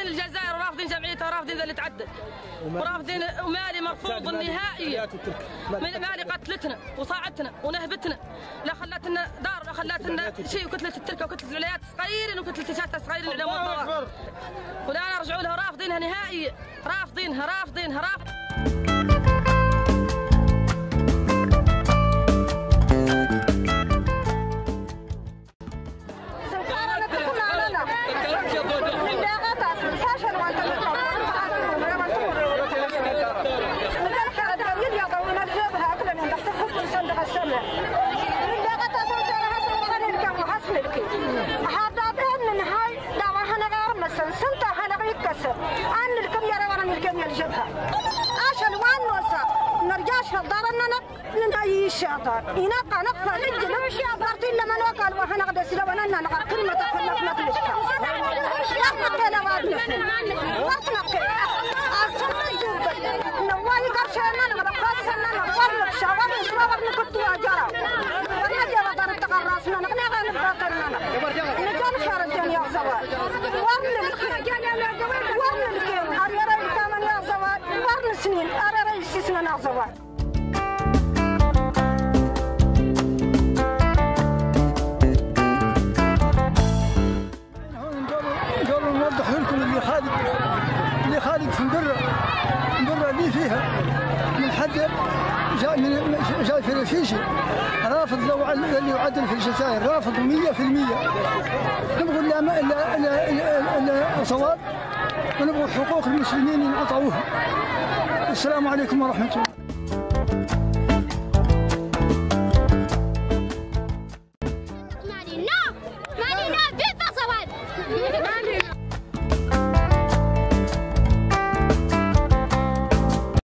الجزائر ورافضين جمعيتها ورافضين ذا اللي تعدل ورافضين، ومالي مرفوض نهائيا. مالي قتلتنا وصاعتنا ونهبتنا، لا خلتنا دار ولا خلتنا شيء، وكتله التركه وكتله الولايات صغيرين وكتله الشتى صغيرين على مستوى، ولا نرجعوا لها، رافضينها نهائيا، رافضينها رافضينها رافضينها. هنا قنقة للجنة قرتين لما نوكل وحنا قد سلونا لنا كلمة خلفنا في الشفا نقنا وادنا قرتنا أصلا الزوج نواي قرشنا نقدر قاسنا نقدر شباب شباب نكتوا جرا ونجي وطن تقرصنا نقنا نقدرنا نجان خارج يا زواج ورن الكيم أريرا كمان يا زواج ورن سنين أريرا سنين يا زواج. اللي خالد في مدرة اللي فيها من حد جاي في الفيشي رافض اللي يعدل في الجزائر، رافض 100%. نبغوا لا صواب ونبغوا حقوق المسلمين ينعطوها. السلام عليكم ورحمة الله.